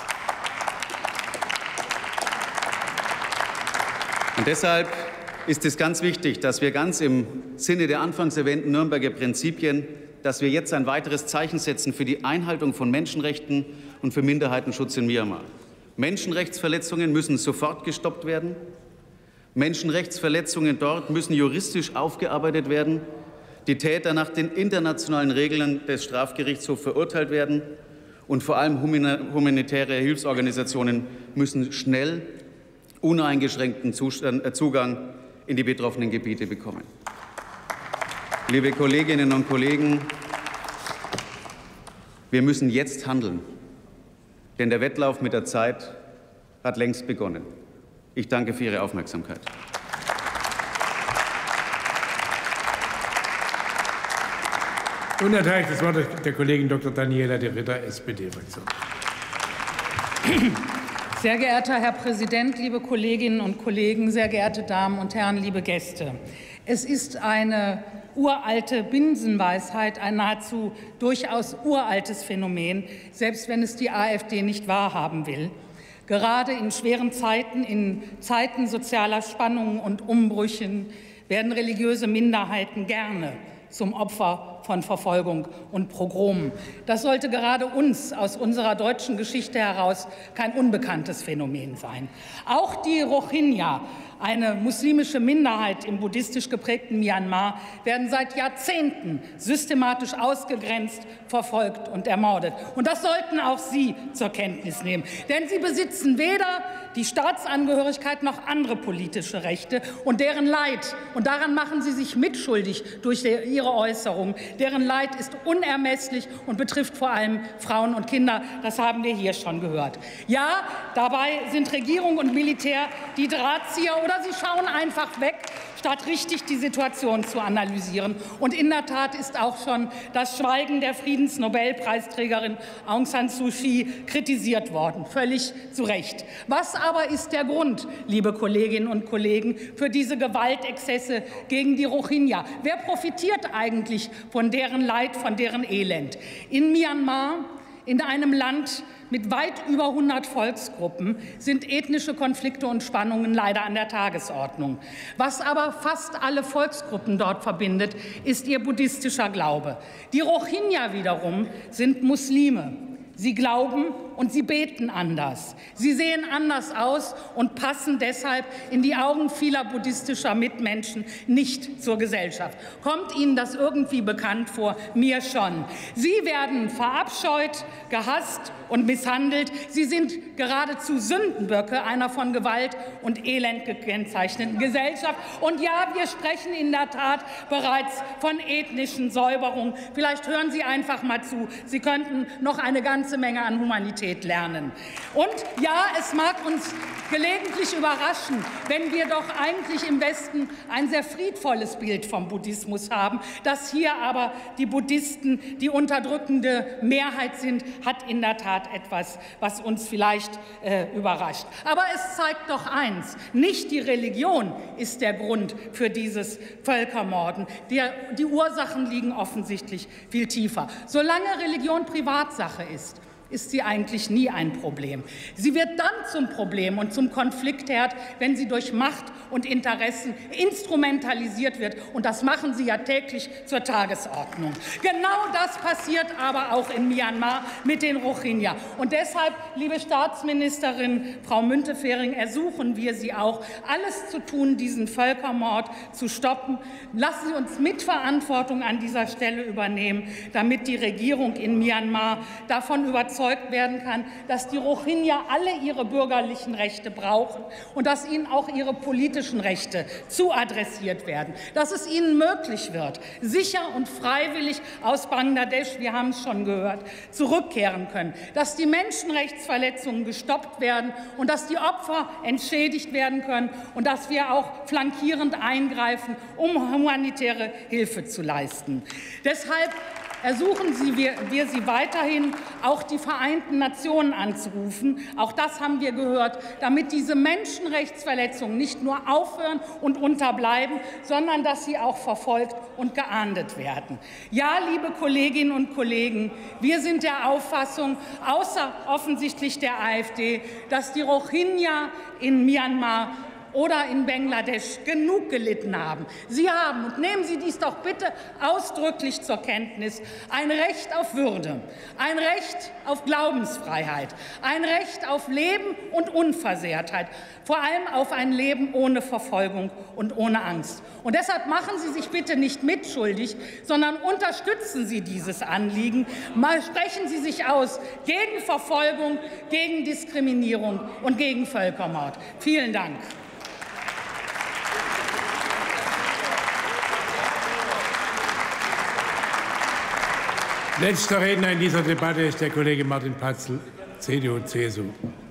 Und deshalb ist es ganz wichtig, dass wir ganz im Sinne der anfangs erwähnten Nürnberger Prinzipien, dass wir jetzt ein weiteres Zeichen setzen für die Einhaltung von Menschenrechten und für Minderheitenschutz in Myanmar. Menschenrechtsverletzungen müssen sofort gestoppt werden. Menschenrechtsverletzungen dort müssen juristisch aufgearbeitet werden. Die Täter nach den internationalen Regeln des Strafgerichtshofs verurteilt werden. Und vor allem humanitäre Hilfsorganisationen müssen schnell uneingeschränkten Zugang in die betroffenen Gebiete bekommen. Liebe Kolleginnen und Kollegen, wir müssen jetzt handeln, denn der Wettlauf mit der Zeit hat längst begonnen. Ich danke für Ihre Aufmerksamkeit. Nun erteile ich das Wort der Kollegin Dr. Daniela de Ritter, SPD-Fraktion. Sehr geehrter Herr Präsident, liebe Kolleginnen und Kollegen, sehr geehrte Damen und Herren, liebe Gäste! Es ist eine uralte Binsenweisheit, ein nahezu durchaus uraltes Phänomen, selbst wenn es die AfD nicht wahrhaben will. Gerade in schweren Zeiten, in Zeiten sozialer Spannungen und Umbrüchen werden religiöse Minderheiten gerne zum Opfer von Verfolgung und Pogromen. Das sollte gerade uns aus unserer deutschen Geschichte heraus kein unbekanntes Phänomen sein. Auch die Rohingya, eine muslimische Minderheit im buddhistisch geprägten Myanmar, werden seit Jahrzehnten systematisch ausgegrenzt, verfolgt und ermordet. Und das sollten auch Sie zur Kenntnis nehmen. Denn sie besitzen weder die Staatsangehörigkeit noch andere politische Rechte. Und deren Leid, und daran machen Sie sich mitschuldig durch Ihre Äußerung, deren Leid ist unermesslich und betrifft vor allem Frauen und Kinder. Das haben wir hier schon gehört. Ja, dabei sind Regierung und Militär die Drahtzieher oder sie schauen einfach weg, statt richtig die Situation zu analysieren. Und in der Tat ist auch schon das Schweigen der Friedensnobelpreisträgerin Aung San Suu Kyi kritisiert worden, völlig zu Recht. Was aber ist der Grund, liebe Kolleginnen und Kollegen, für diese Gewaltexzesse gegen die Rohingya? Wer profitiert eigentlich von deren Leid, von deren Elend? In Myanmar, in einem Land mit weit über 100 Volksgruppen, sind ethnische Konflikte und Spannungen leider an der Tagesordnung. Was aber fast alle Volksgruppen dort verbindet, ist ihr buddhistischer Glaube. Die Rohingya wiederum sind Muslime. Sie glauben und sie beten anders. Sie sehen anders aus und passen deshalb in die Augen vieler buddhistischer Mitmenschen nicht zur Gesellschaft. Kommt Ihnen das irgendwie bekannt vor? Mir schon. Sie werden verabscheut, gehasst und misshandelt. Sie sind geradezu Sündenböcke einer von Gewalt und Elend gekennzeichneten Gesellschaft. Und ja, wir sprechen in der Tat bereits von ethnischen Säuberungen. Vielleicht hören Sie einfach mal zu. Sie könnten noch eine ganze Menge an Humanität lernen. Und ja, es mag uns gelegentlich überraschen, wenn wir doch eigentlich im Westen ein sehr friedvolles Bild vom Buddhismus haben. Dass hier aber die Buddhisten die unterdrückende Mehrheit sind, hat in der Tat etwas, was uns vielleicht überrascht. Aber es zeigt doch eins: Nicht die Religion ist der Grund für dieses Völkermorden. Die Ursachen liegen offensichtlich viel tiefer. Solange Religion Privatsache ist sie eigentlich nie ein Problem. Sie wird dann zum Problem und zum Konfliktherd, wenn sie durch Macht und Interessen instrumentalisiert wird. Und das machen sie ja täglich zur Tagesordnung. Genau das passiert aber auch in Myanmar mit den Rohingya. Und deshalb, liebe Staatsministerin Frau Müntefering, ersuchen wir Sie auch, alles zu tun, diesen Völkermord zu stoppen. Lassen Sie uns Mitverantwortung an dieser Stelle übernehmen, damit die Regierung in Myanmar davon überzeugt werden kann, dass die Rohingya alle ihre bürgerlichen Rechte brauchen und dass ihnen auch ihre politischen Rechte zuadressiert werden, dass es ihnen möglich wird, sicher und freiwillig aus Bangladesch, wir haben es schon gehört, zurückkehren können, dass die Menschenrechtsverletzungen gestoppt werden und dass die Opfer entschädigt werden können und dass wir auch flankierend eingreifen, um humanitäre Hilfe zu leisten. Deshalb ersuchen wir Sie weiterhin, auch die Vereinten Nationen anzurufen. Auch das haben wir gehört, damit diese Menschenrechtsverletzungen nicht nur aufhören und unterbleiben, sondern dass sie auch verfolgt und geahndet werden. Ja, liebe Kolleginnen und Kollegen, wir sind der Auffassung, außer offensichtlich der AfD, dass die Rohingya in Myanmar oder in Bangladesch genug gelitten haben. Sie haben, und nehmen Sie dies doch bitte ausdrücklich zur Kenntnis, ein Recht auf Würde, ein Recht auf Glaubensfreiheit, ein Recht auf Leben und Unversehrtheit, vor allem auf ein Leben ohne Verfolgung und ohne Angst. Und deshalb machen Sie sich bitte nicht mitschuldig, sondern unterstützen Sie dieses Anliegen. Sprechen Sie sich aus gegen Verfolgung, gegen Diskriminierung und gegen Völkermord. Vielen Dank. Letzter Redner in dieser Debatte ist der Kollege Martin Patzel, CDU-CSU.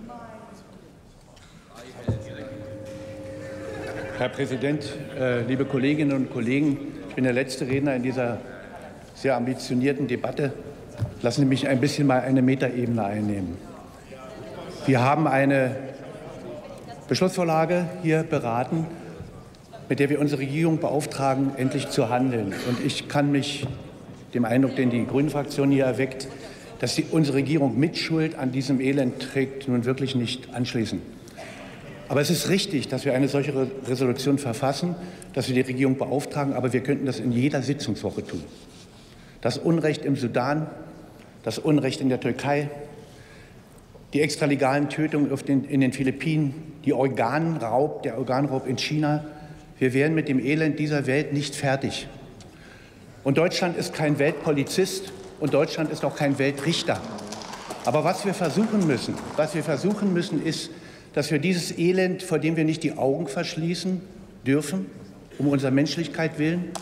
Herr Präsident, liebe Kolleginnen und Kollegen! Ich bin der letzte Redner in dieser sehr ambitionierten Debatte. Lassen Sie mich ein bisschen mal eine Metaebene einnehmen. Wir haben eine Beschlussvorlage hier beraten, mit der wir unsere Regierung beauftragen, endlich zu handeln. Und ich kann mich dem Eindruck, den die Grünen-Fraktion hier erweckt, dass unsere Regierung Mitschuld an diesem Elend trägt, nun wirklich nicht anschließen. Aber es ist richtig, dass wir eine solche Resolution verfassen, dass wir die Regierung beauftragen, aber wir könnten das in jeder Sitzungswoche tun. Das Unrecht im Sudan, das Unrecht in der Türkei, die extralegalen Tötungen in den Philippinen, der Organraub in China. Wir wären mit dem Elend dieser Welt nicht fertig. Und Deutschland ist kein Weltpolizist und Deutschland ist auch kein Weltrichter. Aber was wir versuchen müssen, ist, dass wir dieses Elend, vor dem wir nicht die Augen verschließen dürfen, um unserer Menschlichkeit willen,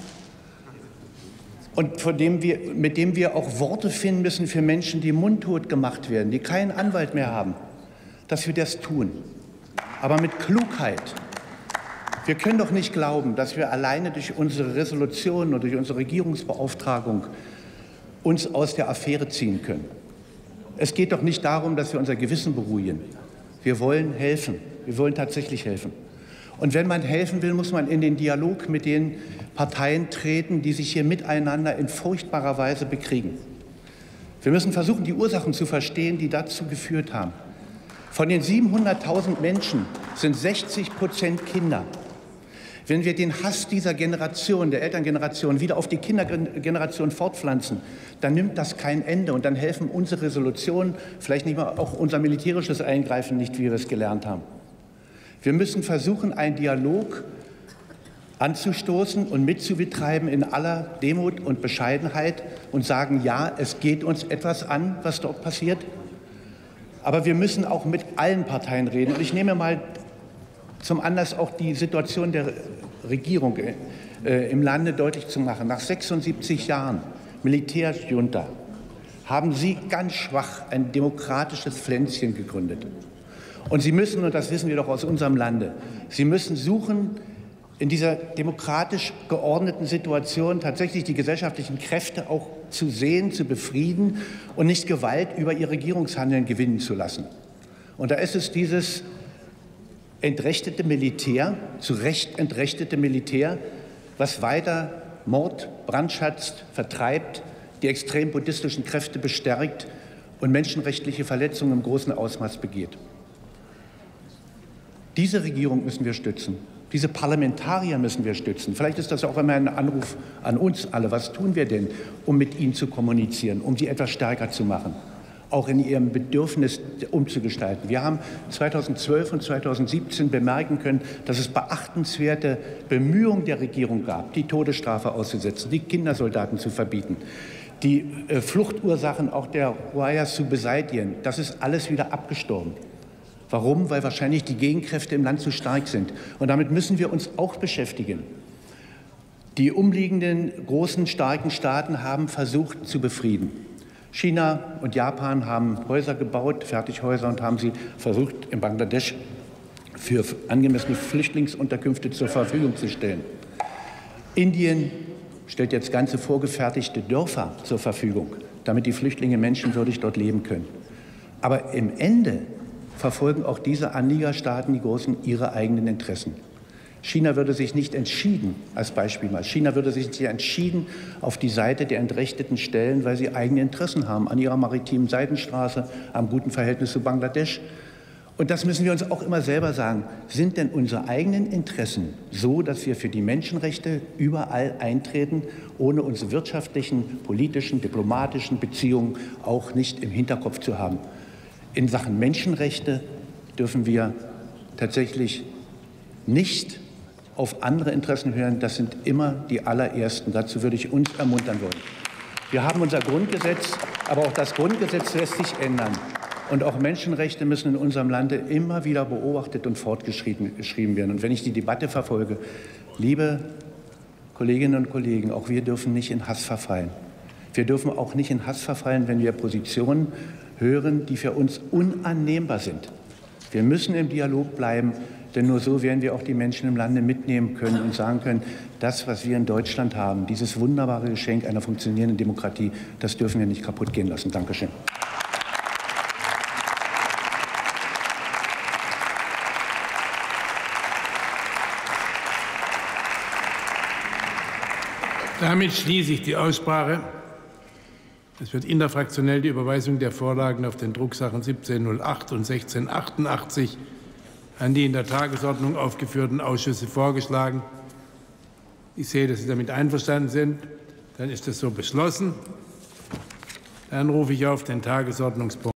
und mit dem wir auch Worte finden müssen für Menschen, die mundtot gemacht werden, die keinen Anwalt mehr haben, dass wir das tun. Aber mit Klugheit. Wir können doch nicht glauben, dass wir alleine durch unsere Resolution und durch unsere Regierungsbeauftragung uns aus der Affäre ziehen können. Es geht doch nicht darum, dass wir unser Gewissen beruhigen. Wir wollen helfen. Wir wollen tatsächlich helfen. Und wenn man helfen will, muss man in den Dialog mit den Parteien treten, die sich hier miteinander in furchtbarer Weise bekriegen. Wir müssen versuchen, die Ursachen zu verstehen, die dazu geführt haben. Von den 700.000 Menschen sind 60% Kinder. Wenn wir den Hass dieser Generation, der Elterngeneration, wieder auf die Kindergeneration fortpflanzen, dann nimmt das kein Ende. Und dann helfen unsere Resolutionen, vielleicht nicht mal auch unser militärisches Eingreifen nicht, wie wir es gelernt haben. Wir müssen versuchen, einen Dialog anzustoßen und mitzubetreiben in aller Demut und Bescheidenheit und sagen, ja, es geht uns etwas an, was dort passiert. Aber wir müssen auch mit allen Parteien reden. Und ich nehme mal zum Anlass, auch die Situation der Regierung im Lande deutlich zu machen. Nach 76 Jahren Militärjunta haben Sie ganz schwach ein demokratisches Pflänzchen gegründet. Und Sie müssen, und das wissen wir doch aus unserem Lande, Sie müssen suchen, in dieser demokratisch geordneten Situation tatsächlich die gesellschaftlichen Kräfte auch zu sehen, zu befrieden und nicht Gewalt über Ihr Regierungshandeln gewinnen zu lassen. Und da ist es dieses entrechtete Militär, zu Recht entrechtete Militär, was weiter Mord, brandschatzt, vertreibt, die extrem buddhistischen Kräfte bestärkt und menschenrechtliche Verletzungen im großen Ausmaß begeht. Diese Regierung müssen wir stützen. Diese Parlamentarier müssen wir stützen. Vielleicht ist das auch immer ein Anruf an uns alle. Was tun wir denn, um mit ihnen zu kommunizieren, um sie etwas stärker zu machen, auch in ihrem Bedürfnis umzugestalten? Wir haben 2012 und 2017 bemerken können, dass es beachtenswerte Bemühungen der Regierung gab, die Todesstrafe auszusetzen, die Kindersoldaten zu verbieten, die Fluchtursachen auch der Rohingya zu beseitigen. Das ist alles wieder abgestorben. Warum? Weil wahrscheinlich die Gegenkräfte im Land zu stark sind. Und damit müssen wir uns auch beschäftigen. Die umliegenden großen, starken Staaten haben versucht zu befrieden. China und Japan haben Häuser gebaut, Fertighäuser, und haben sie versucht, in Bangladesch für angemessene Flüchtlingsunterkünfte zur Verfügung zu stellen. Indien stellt jetzt ganze vorgefertigte Dörfer zur Verfügung, damit die Flüchtlinge menschenwürdig dort leben können. Aber im Ende verfolgen auch diese Anliegerstaaten, die Großen, ihre eigenen Interessen. China würde sich nicht entschieden, als Beispiel mal, China würde sich nicht entschieden auf die Seite der Entrechteten stellen, weil sie eigene Interessen haben an ihrer maritimen Seidenstraße, am guten Verhältnis zu Bangladesch. Und das müssen wir uns auch immer selber sagen. Sind denn unsere eigenen Interessen so, dass wir für die Menschenrechte überall eintreten, ohne unsere wirtschaftlichen, politischen, diplomatischen Beziehungen auch nicht im Hinterkopf zu haben? In Sachen Menschenrechte dürfen wir tatsächlich nicht auf andere Interessen hören. Das sind immer die allerersten. Dazu würde ich uns ermuntern wollen. Wir haben unser Grundgesetz, aber auch das Grundgesetz lässt sich ändern. Und auch Menschenrechte müssen in unserem Lande immer wieder beobachtet und fortgeschrieben werden. Und wenn ich die Debatte verfolge, liebe Kolleginnen und Kollegen, auch wir dürfen nicht in Hass verfallen. Wir dürfen auch nicht in Hass verfallen, wenn wir Positionen hören, die für uns unannehmbar sind. Wir müssen im Dialog bleiben, denn nur so werden wir auch die Menschen im Lande mitnehmen können und sagen können, das, was wir in Deutschland haben, dieses wunderbare Geschenk einer funktionierenden Demokratie, das dürfen wir nicht kaputt gehen lassen. Dankeschön. Damit schließe ich die Aussprache. Es wird interfraktionell die Überweisung der Vorlagen auf den Drucksachen 1708 und 1688 an die in der Tagesordnung aufgeführten Ausschüsse vorgeschlagen. Ich sehe, dass Sie damit einverstanden sind. Dann ist das so beschlossen. Dann rufe ich auf den Tagesordnungspunkt